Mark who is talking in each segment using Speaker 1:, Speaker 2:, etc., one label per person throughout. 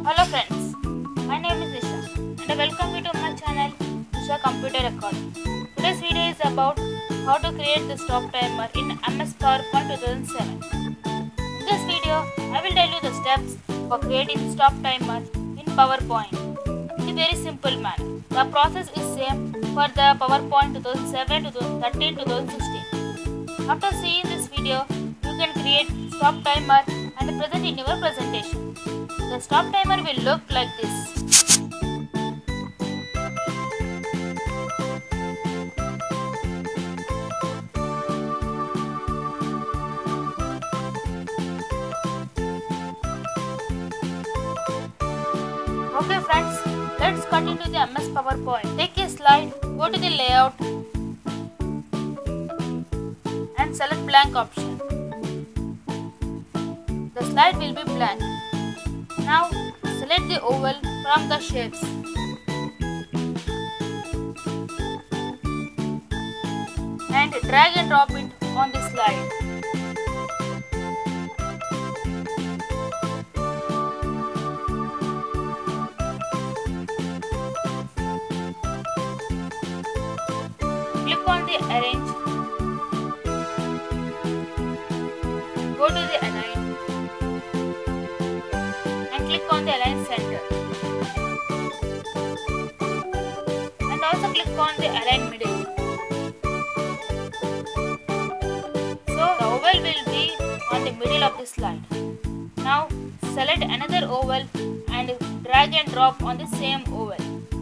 Speaker 1: Hello friends, my name is Isha and I welcome you to my channel Isha Computer Recording. Today's video is about how to create the stop timer in MS PowerPoint 2007. In this video, I will tell you the steps for creating stop timer in PowerPoint in a very simple manner. The process is same for the PowerPoint 2007, 2013, 2016. After seeing this video, you can create stop timer and present in your presentation. The stop timer will look like this. Okay friends, let's cut into the MS PowerPoint. Take a slide, go to the layout and select blank option. The slide will be blank. Now select the oval from the shapes. And drag and drop it on the slide. Click on the arrange. Go to the align. Click on the align center and also click on the align middle. So the oval will be on the middle of the slide. Now select another oval and drag and drop on the same oval.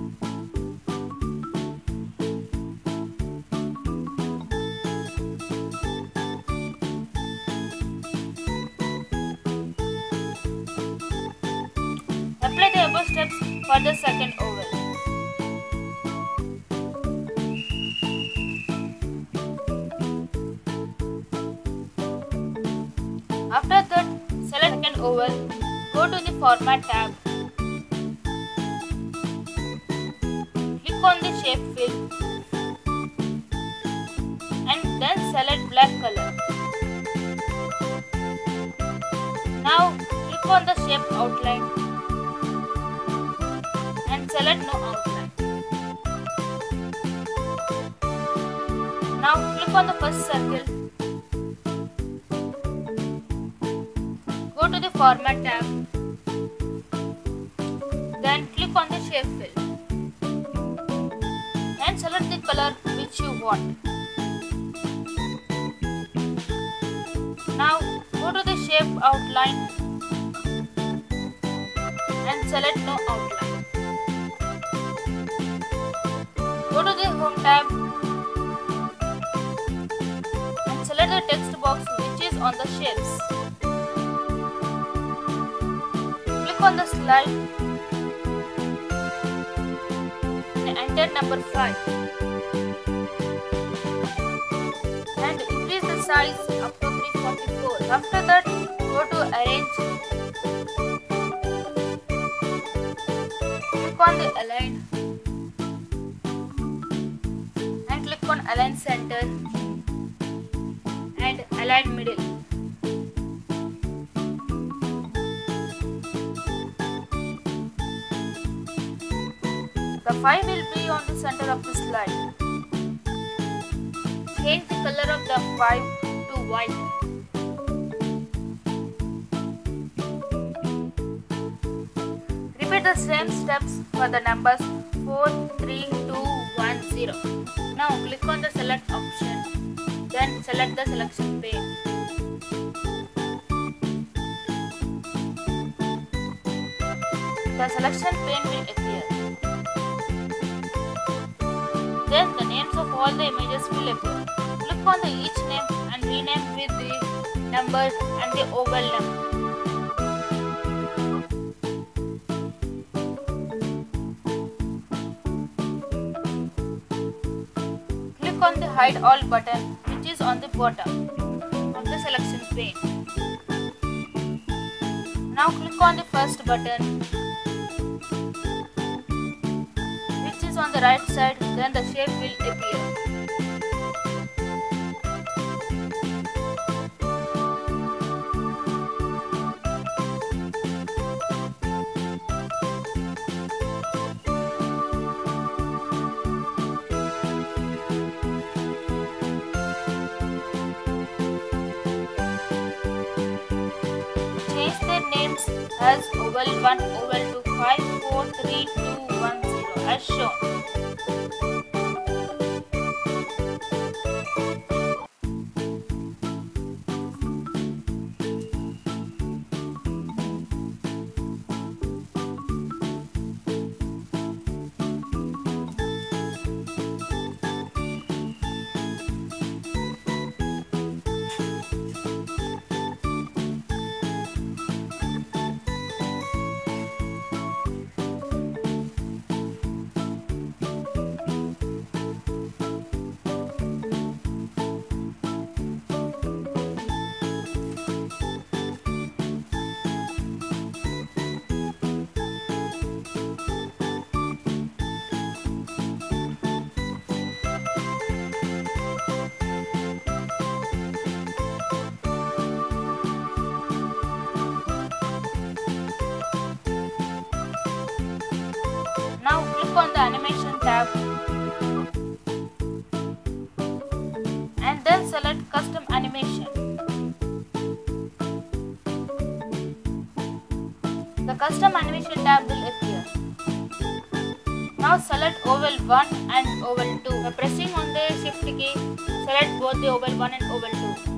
Speaker 1: Apply the above steps for the second oval. After that, select an oval, go to the Format tab. Click on the Shape Fill and then select black color. Now click on the Shape Outline and select no outline. Now click on the first circle. Go to the Format tab. Then click on the Shape Fill and select the color which you want. Now go to the Shape Outline and select no outline. Go to the Home tab and select the text box which is on the shapes. Click on the slide and enter number 5 and increase the size up to 344. After that, go to Arrange. Click on the Align. Click on Align Center and Align Middle. The 5 will be on the center of the slide. Change the color of the 5 to white. Repeat the same steps for the numbers 4, 3, 2, 1, 0. Now click on the select option, then select the selection pane. The selection pane will appear. Then the names of all the images will appear. Click on each name and rename with the numbers and the oval number. Click on the Hide All button which is on the bottom of the selection pane. Now click on the first button which is on the right side, then the shape will appear. names as oval 1, oval 2, 5, 4, 3, 2, 1, 0 as shown. Now click on the animation tab and then select custom animation. The custom animation tab will appear. Now select oval 1 and oval 2. By pressing on the shift key, select both the oval 1 and oval 2.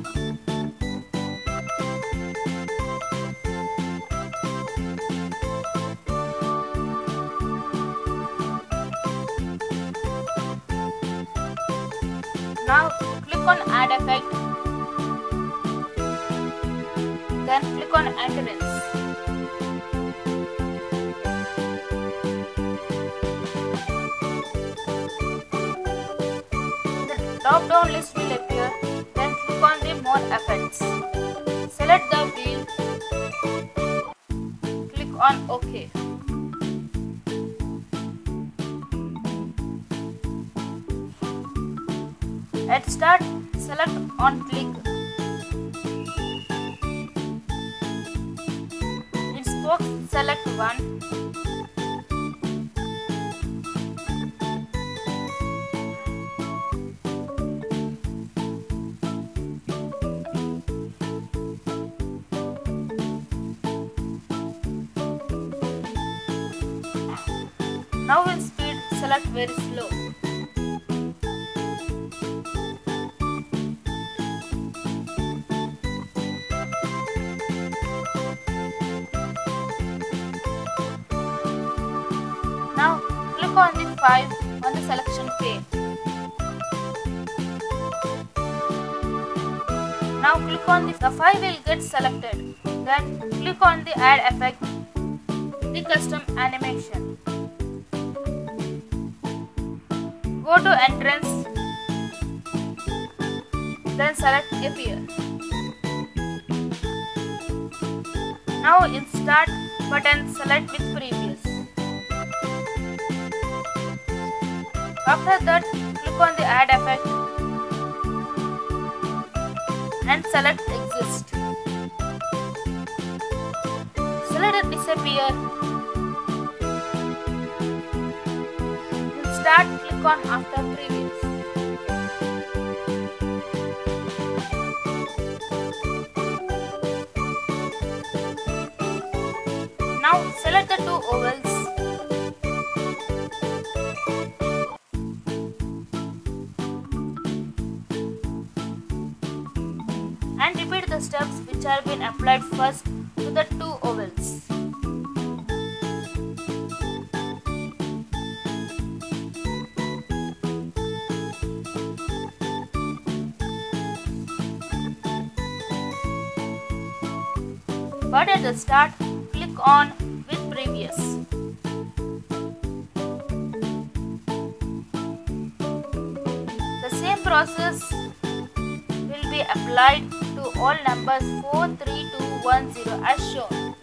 Speaker 1: Now click on add effect, then click on entrance. The drop down list will appear, then click on the more effects. Select the wheel, click on OK. At start, select on click. In spokes, select 1. Now in speed, select very slow. Now click on the 5 on the selection pane. Now click on the 5 will get selected. Then click on the add effect, the custom animation. Go to entrance, then select appear. Now in start button, select with previous. After that, click on the add effect and select exist. Select disappear. In start, click on after previous. Now select the 2 ovals. And repeat the steps which have been applied first to the 2 ovals. But at the start, click on with previous. The same process will be applied to all numbers 4, 3, 2, 1, 0 as shown.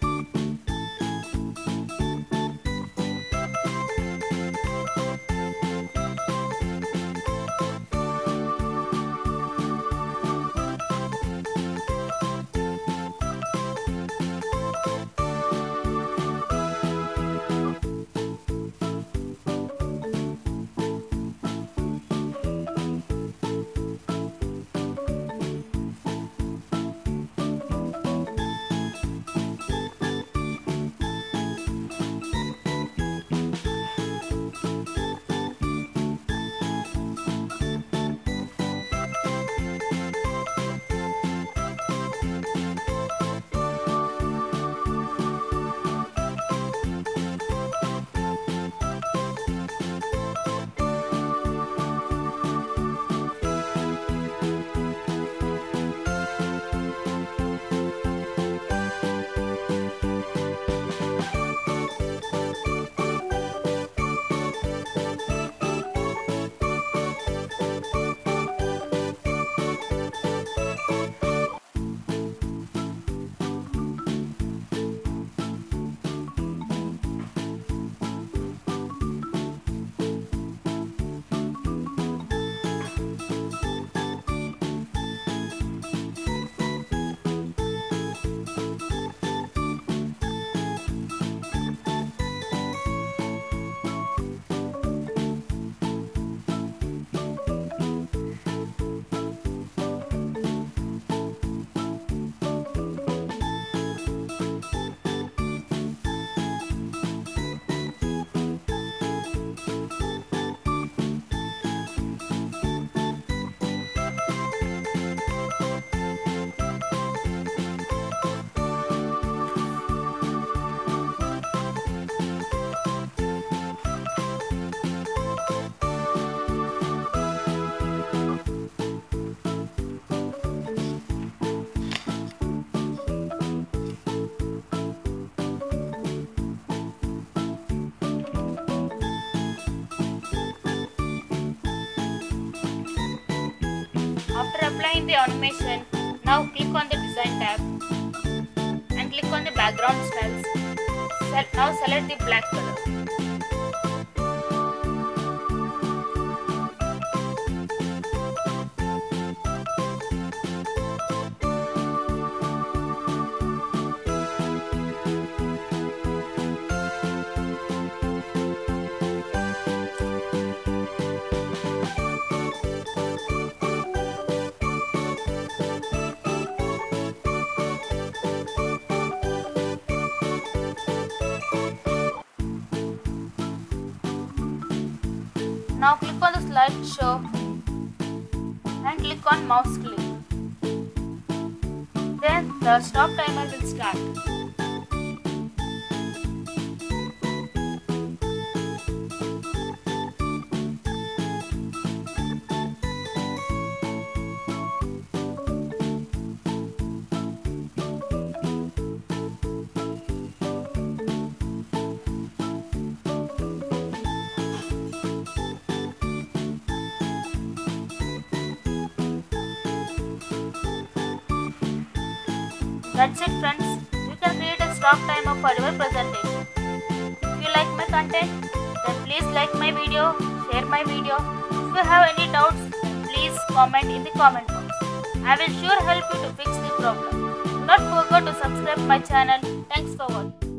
Speaker 1: After applying the animation, now click on the design tab and click on the background styles. Now select the black color. Now click on the slideshow and click on mouse click. Then the stop timer will start. That's it, friends. You can create a stop timer for your presentation. If you like my content, then please like my video, share my video. If you have any doubts, then please comment in the comment box. I will sure help you to fix the problem. Do not forget to subscribe my channel. Thanks for watching.